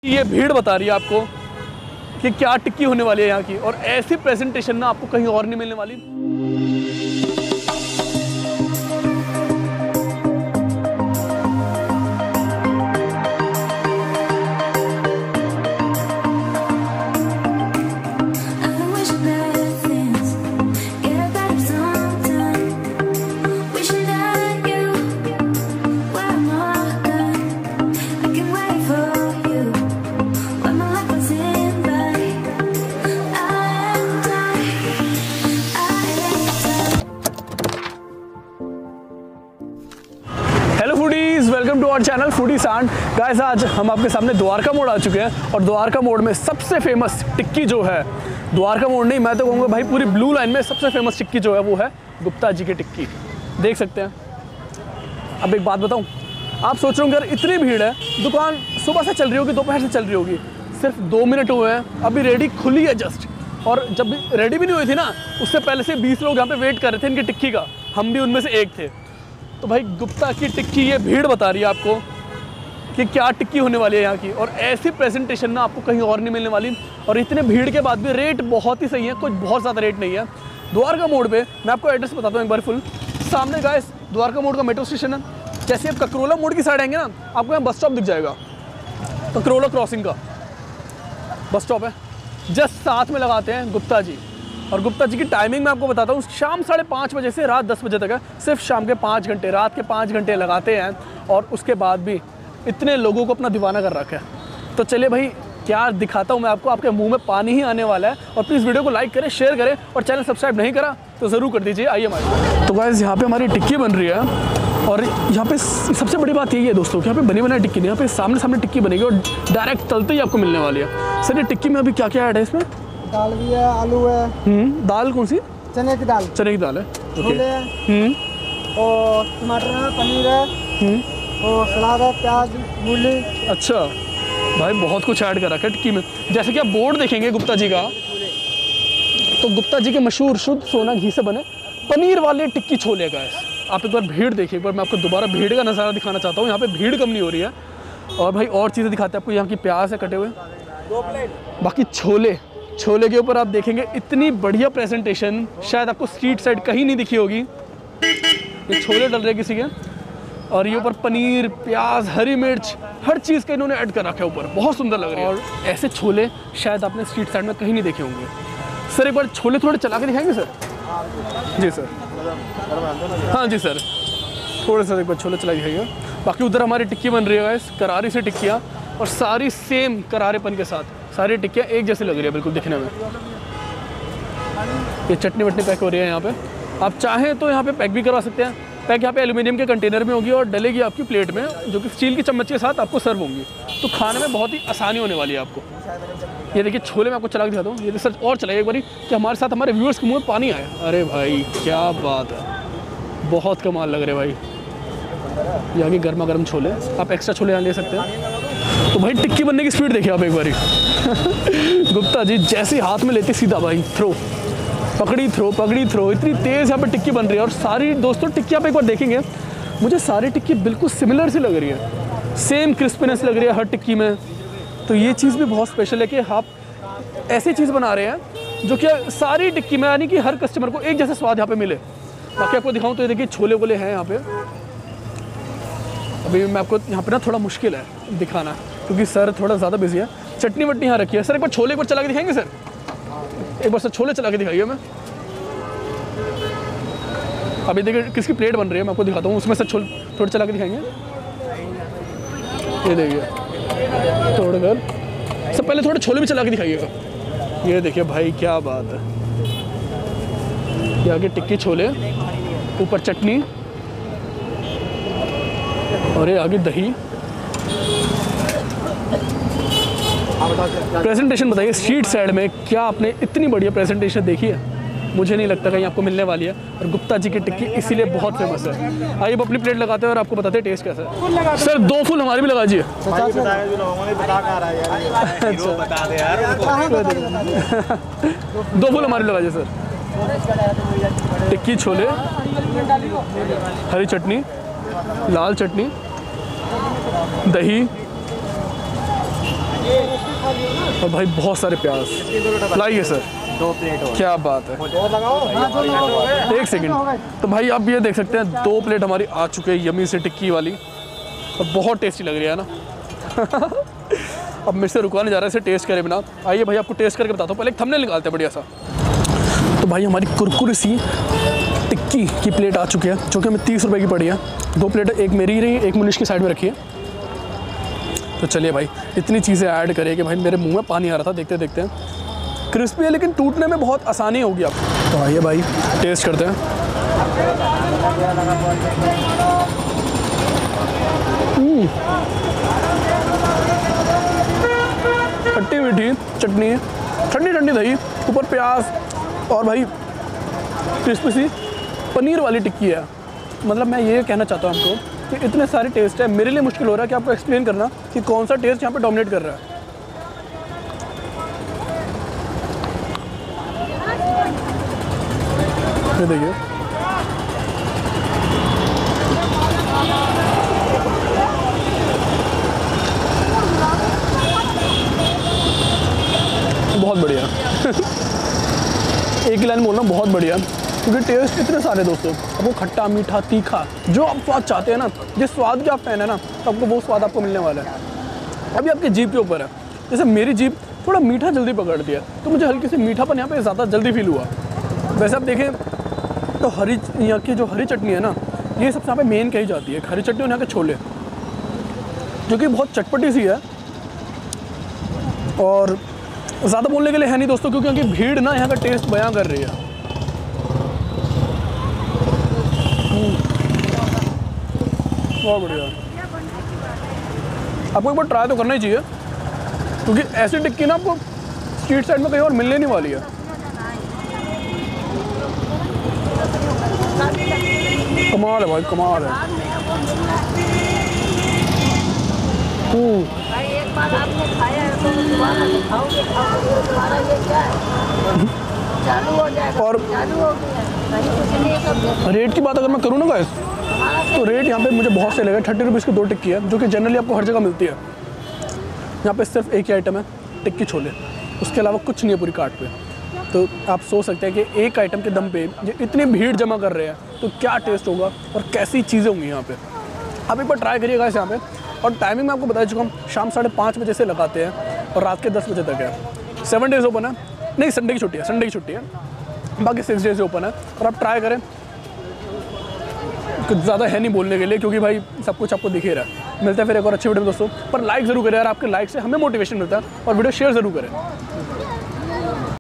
ये भीड़ बता रही है आपको कि क्या टिक्की होने वाली है यहाँ की, और ऐसी प्रेजेंटेशन ना आपको कहीं और नहीं मिलने वाली। Welcome to our channel foodie सांड। गाइस, आज हम आपके सामने द्वारका मोड़ आ चुके हैं और द्वारका मोड़ में सबसे फेमस टिक्की जो है, द्वारका मोड़ नहीं, मैं तो कहूँगा भाई पूरी ब्लू लाइन में सबसे फेमस टिक्की जो है वो है गुप्ता जी की टिक्की। देख सकते हैं। अब एक बात बताऊँ, आप सोच रहे होंगे यार इतनी भीड़ है, दुकान सुबह से चल रही होगी, दोपहर से चल रही होगी, सिर्फ 2 मिनट हुए हैं, अभी रेडी खुली है जस्ट। और जब भी रेडी भी नहीं हुई थी ना, उससे पहले से 20 लोग यहाँ पे वेट कर रहे थे इनकी टिक्की का, हम भी उनमें से एक थे। तो भाई गुप्ता की टिक्की, ये भीड़ बता रही है आपको कि क्या टिक्की होने वाली है यहाँ की, और ऐसी प्रेजेंटेशन ना आपको कहीं और नहीं मिलने वाली। और इतने भीड़ के बाद भी रेट बहुत ही सही है, कुछ बहुत ज़्यादा रेट नहीं है। द्वारका मोड़ पे मैं आपको एड्रेस बताता हूँ एक बार फुल। सामने गाइस द्वारका मोड़ का मेट्रो स्टेशन है। जैसे आप ककरोला मोड़ की साइड आएंगे ना, आपको यहाँ बस स्टॉप दिख जाएगा, ककरोला क्रॉसिंग का बस स्टॉप है, जस्ट साथ में लगाते हैं गुप्ता जी। और गुप्ता जी की टाइमिंग मैं आपको बताता हूँ, शाम 5:30 बजे से रात 10 बजे तक है। सिर्फ शाम के 5 घंटे, रात के 5 घंटे लगाते हैं, और उसके बाद भी इतने लोगों को अपना दीवाना कर रखा है। तो चलिए भाई, क्या दिखाता हूँ मैं आपको, आपके मुंह में पानी ही आने वाला है। और प्लीज़ वीडियो को लाइक करें, शेयर करें, और चैनल सब्सक्राइब नहीं करा तो ज़रूर कर दीजिए। आइए हमारे। तो गाइस, यहाँ पे हमारी टिक्की बन रही है, और यहाँ पे सबसे बड़ी बात यही है दोस्तों कि यहाँ पे बनी बनाई टिक्की नहीं, यहाँ पे सामने टिक्की बनेगी और डायरेक्ट तलते ही आपको मिलने वाली है। सर, ये टिक्की में अभी क्या क्या ऐड है इसमें? दाल भी है, आलू है। दाल कौन सी? चने की दाल। चने की दाल है। छोले हैं, और टमाटर है, पनीर है, और सलाद है, प्याज, मूली। अच्छा भाई, बहुत कुछ ऐड कर रखा है टिक्की में। जैसे कि आप बोर्ड देखेंगे गुप्ता जी का, तो गुप्ता जी के मशहूर शुद्ध सोना घी से बने पनीर वाले टिक्की छोले का है। आप एक बार भीड़ देखिए, एक बार मैं आपको दोबारा भीड़ का नज़ारा दिखाना चाहता हूँ। यहाँ पे भीड़ कम नहीं हो रही है। और भाई और चीज़ें दिखाते हैं आपको, यहाँ की प्याज है कटे हुए, 2 प्लेट। बाकी छोले के ऊपर आप देखेंगे इतनी बढ़िया प्रेजेंटेशन शायद आपको स्ट्रीट साइड कहीं नहीं दिखी होगी। ये छोले डल रहे किसी के, और ये ऊपर पनीर, प्याज, हरी मिर्च, हर चीज़ का इन्होंने ऐड कर रखा है ऊपर, बहुत सुंदर लग रहा है। और ऐसे छोले शायद आपने स्ट्रीट साइड में कहीं नहीं देखे होंगे। सर, एक बार छोले थोड़े चला के दिखाएंगे सर? जी सर। हाँ जी सर, थोड़े सा एक बार छोले चला दिखाइए। बाकी उधर हमारी टिक्की बन रही है करारी से टिक्कियाँ, और सारी सेम करारेपन के साथ सारी टिक्कियाँ एक जैसी लग रही है बिल्कुल दिखने में। ये चटनी वटनी पैक हो रही है यहाँ पे, आप चाहें तो यहाँ पे पैक भी करवा सकते हैं। पैक यहाँ पे एल्यूमिनियम के कंटेनर में होगी और डलेगी आपकी प्लेट में, जो कि स्टील की चम्मच के साथ आपको सर्व होंगी। तो खाने में बहुत ही आसानी होने वाली है आपको। ये देखिए छोले मैं आपको चला के दिखाता हूँ। ये सर और चलाइए एक बार कि हमारे साथ हमारे व्यूअर्स के मुँह में पानी आए। अरे भाई क्या बात है, बहुत कमाल लग रहे भाई। यहाँ की गर्मा गर्म छोले, आप एक्स्ट्रा छोले यहाँ ले सकते हैं। तो भाई टिक्की बनने की स्पीड देखिए आप एक बारी। गुप्ता जी जैसे हाथ में लेते सीधा भाई थ्रो, पकड़ी थ्रो, इतनी तेज़ यहाँ पे टिक्की बन रही है। और सारी दोस्तों टिक्की आप एक बार देखेंगे, मुझे सारी टिक्की बिल्कुल सिमिलर सी लग रही है, सेम क्रिस्पीनेस लग रही है हर टिक्की में। तो ये चीज़ भी बहुत स्पेशल है कि आप ऐसी चीज़ बना रहे हैं जो कि सारी टिक्की में, यानी कि हर कस्टमर को एक जैसा स्वाद यहाँ पे मिले। बाकी आपको दिखाऊँ तो ये देखिए छोले वोले हैं यहाँ पे। अभी मैं आपको यहाँ पे ना थोड़ा मुश्किल है दिखाना, क्योंकि सर थोड़ा ज़्यादा बिजी है। चटनी वटनी यहाँ रखी है। सर एक बार छोले एक बार चला के दिखाएंगे सर? एक बार सर छोले चला के दिखाइए। मैं अभी देखिए किसकी प्लेट बन रही है, मैं आपको दिखाता हूँ। उसमें सर थोड़े चला के दिखाएंगे। ये देखिए थोड़े कर सर, पहले थोड़े छोले भी चला के दिखाइएगा। ये देखिए भाई क्या बात है, ये आगे टिक्की छोले, ऊपर चटनी, और ये आगे दही। प्रेजेंटेशन बताइए स्ट्रीट साइड में क्या आपने इतनी बढ़िया प्रेजेंटेशन देखी है? मुझे नहीं लगता कहीं आपको मिलने वाली है। और गुप्ता जी की टिक्की इसीलिए बहुत फेमस है। आइए अपनी प्लेट लगाते हैं और आपको बताते हैं टेस्ट कैसा है। सर 2 फुल हमारे भी लगा दीजिए। दो फुल हमारे लगा दीजिए सर। टिक्की छोले, हरी चटनी, लाल चटनी, दही, और भाई बहुत सारे प्याज लाइए सर, 2 प्लेट और क्या बात है। और लगाओ। एक सेकंड, तो भाई आप ये देख सकते हैं 2 प्लेट हमारी आ चुके हैं यमी से टिक्की वाली, और बहुत टेस्टी लग रही है ना। अब मेरे से रुकवा नहीं जा रहा है इसे टेस्ट करे बिना। आइए भाई आपको टेस्ट करके बताता हूँ, पहले एक थंबनेल निकालते हैं बढ़िया सा। तो भाई हमारी कुरकुरी सी टिक्की की प्लेट आ चुकी है, जो कि हमें 30 रुपये की पड़ी है। 2 प्लेट, एक मेरी रही, एक मुनिश की साइड में रखी है। तो चलिए भाई, इतनी चीज़ें ऐड करें कि भाई मेरे मुंह में पानी आ रहा था देखते देखते। क्रिस्पी है लेकिन टूटने में बहुत आसानी होगी आपको। तो आइए भाई टेस्ट करते हैं। खट्टी मीठी चटनी, ठंडी ठंडी दही, ऊपर प्याज, और भाई क्रिस्पी सी पनीर वाली टिक्की है। मतलब मैं ये कहना चाहता हूँ आपको कि इतने सारे टेस्ट है, मेरे लिए मुश्किल हो रहा है कि आपको एक्सप्लेन करना कि कौन सा टेस्ट यहाँ पे डोमिनेट कर रहा है। ये देखिए, बहुत बढ़िया। एक ही लाइन बोलना, बहुत बढ़िया, क्योंकि टेस्ट इतने सारे दोस्तों। आपको खट्टा, मीठा, तीखा, जो आप स्वाद चाहते हैं ना, जिस स्वाद के आप फैन है ना, तो आपको वो स्वाद आपको मिलने वाला है। अभी आपकी जीभ के ऊपर है। जैसे मेरी जीभ थोड़ा मीठा जल्दी पकड़ दिया, तो मुझे हल्की सी मीठापन यहाँ पे ज़्यादा जल्दी फील हुआ। वैसे आप देखें तो यहाँ की जो हरी चटनी है ना, ये सबसे यहाँ पे मेन कही जाती है। हरी चटनी और यहाँ के छोले, जो कि बहुत चटपटी सी है, और ज़्यादा बोलने के लिए है नहीं दोस्तों, क्योंकि यहाँ की भीड़ ना यहाँ का टेस्ट बयां कर रही है। बहुत बढ़िया। आपको एक बार ट्राई तो करना ही चाहिए, क्योंकि ऐसी टिक्की ना आपको स्ट्रीट साइड में कहीं और मिलने नहीं वाली है। कमाल है भाई, कमाल है। भाई एक बार आपने खाया है तो दोबारा नहीं खाओगे, दोबारा ये क्या है, चालू हो जाएगा। और चालू हो गया, कहीं कुछ नहीं सब। रेट की बात अगर मैं करूँ ना गाइस, तो रेट यहाँ पे मुझे बहुत से लगे। 30 रुपीज़ की 2 टिक्की है, जो कि जनरली आपको हर जगह मिलती है। यहाँ पे सिर्फ एक ही आइटम है, टिक्की छोले, उसके अलावा कुछ नहीं है पूरी कार्ट पे। तो आप सोच सकते हैं कि एक आइटम के दम पे ये इतनी भीड़ जमा कर रहे हैं, तो क्या टेस्ट होगा और कैसी चीज़ें होंगी यहाँ पे। आप एक बार ट्राई करिएगा गाइस यहाँ पे। और टाइमिंग मैं आपको बता चुका हूँ, शाम 5:30 बजे से लगाते हैं और रात के 10 बजे तक है। 7 डेज़ ओपन है, नहीं संडे की छुट्टी है, संडे की छुट्टी है, बाकी 6 डेज़ ओपन है। और आप ट्राई करें, कुछ ज़्यादा है नहीं बोलने के लिए, क्योंकि भाई सब कुछ आपको दिख ही रहा है। मिलता है फिर एक और अच्छी वीडियो में दोस्तों, पर लाइक ज़रूर करें यार, आपके लाइक से हमें मोटिवेशन मिलता है, और वीडियो शेयर ज़रूर करें।